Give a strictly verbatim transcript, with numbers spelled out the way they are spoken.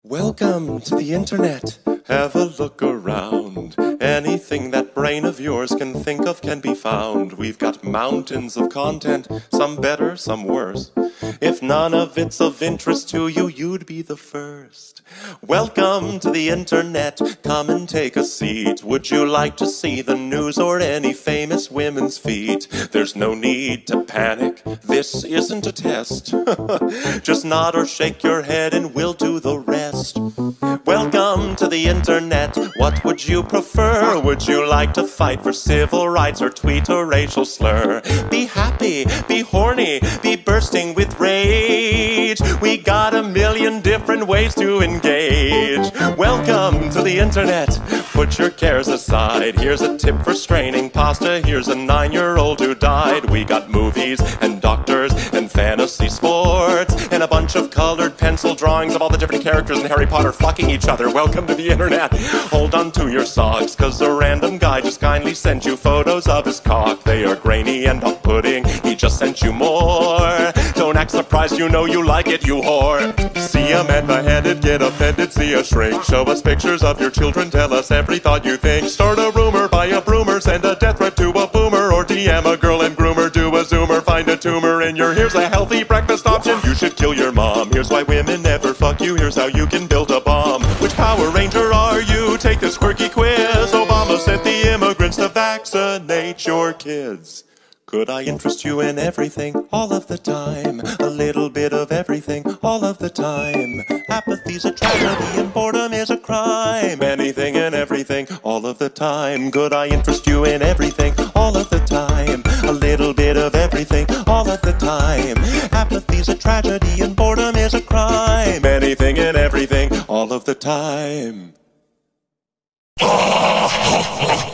Welcome to the internet. Have a look around. Anything that brain of yours can think of can be found. We've got mountains of content, some better, some worse. If none of it's of interest to you, you'd be the first. Welcome to the internet. Come and take a seat. Would you like to see the news or any famous women's feet? There's no need to panic. This isn't a test. Just nod or shake your head and we'll do the rest. Welcome to the internet. What would you prefer? Would you like to fight for civil rights or tweet a racial slur? Be happy, be horny, be bursting with rage. We got a million different ways to engage. Welcome to the internet. Put your cares aside. Here's a tip for straining pasta. Here's a nine-year-old who died. We got movies and doctors and fantasy sports and a bunch of colored pencil drawings of all the different characters in Harry Potter fucking each other. Welcome to the internet. Hold on to your socks, cause a random guy just kindly sent you photos of his cock. They are grainy and off-putting. He just sent you more. Don't act surprised, you know you like it, you whore. See a man beheaded, get offended, see a shrink. Show us pictures of your children, tell us every thought you think. Start a rumor, buy a broomer, send a death threat to a boomer, or D M a girl and groomer, do a zoomer, find a tumor in your here's a healthy breakfast option. You should kill your mom. Here's why women never fuck you. Here's how you can build a bomb. Which Power Ranger are you? Take this quirky quiz. Obama sent the immigrants to vaccinate your kids. Could I interest you in everything, all of the time? A little bit of everything, all of the time. Apathy's a tragedy and boredom is a crime. Anything and everything, all of the time. Could I interest you in everything, all of the time? A little bit of everything, all of the time. Apathy's a tragedy and boredom is a crime. Anything and everything, all of the time.